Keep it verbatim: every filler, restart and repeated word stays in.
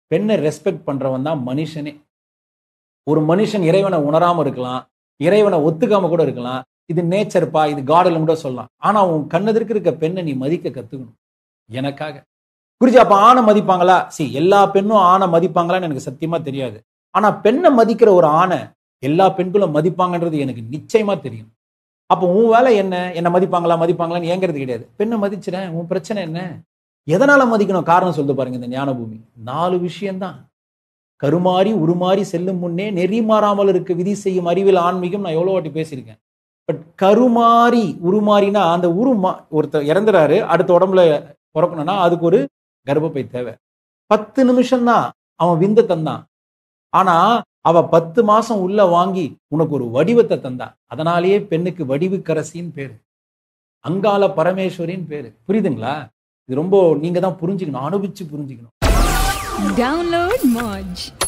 பெண்ணை ரெஸ்பெக்ட் பண்றவன் தான் மனுஷனே. ஒரு மனுஷன் இறைவனை உணராம இருக்கலாம், இறைவனை ஒத்துக்காம கூட இருக்கலாம். இது நேச்சர்ப்பா, இது காடலும் கூட சொல்லலாம். ஆனா உன் கண்ணெதிர்க்கு இருக்க பெண்ணை நீ மதிக்க கத்துக்கணும். எனக்காக குறிச்சி அப்ப ஆணை மதிப்பாங்களா? சி எல்லா பெண்ணும் ஆணை மதிப்பாங்களான்னு எனக்கு சத்தியமா தெரியாது. ஆனா பெண்ணை மதிக்கிற ஒரு ஆணை எல்லா பெண்களும் மதிப்பாங்கன்றது எனக்கு நிச்சயமா தெரியும். அப்போ உன் வேலை என்ன? என்ன மதிப்பாங்களா மதிப்பாங்களான்னு ஏங்கிறது கிடையாது. பெண்ணை மதிச்சிடேன், உன் பிரச்சனை என்ன? எதனால மதிக்கணும்? காரணம் சொல்லிட்டு பாருங்க இந்த ஞான பூமி. நாலு விஷயம்தான். கருமாறி உருமாறி செல்லும் முன்னே நெறி மாறாமல் இருக்க விதி செய்யும் அறிவில் ஆன்மீகம். நான் எவ்வளவு வாட்டி பேசியிருக்கேன். பட் கருமாறி உருமாறினா அந்த உருமா ஒருத்தர் இறந்துறாரு, அடுத்த உடம்புல பிறக்கணும்னா அதுக்கு ஒரு கர்ப்பப்பை தேவை. பத்து நிமிஷம் தான் அவன் விந்த தந்தான். ஆனா அவ பத்து மாசம் உள்ள வாங்கி உனக்கு ஒரு வடிவத்தை தந்தா. அதனாலேயே பெண்ணுக்கு வடிவுக்கரசின்னு பேரு, அங்காள பரமேஸ்வரின்னு பேரு. புரியுதுங்களா? இது ரொம்ப நீங்க தான் புரிஞ்சுக்கணும், அனுபவிச்சு புரிஞ்சுக்கணும். Download Moj.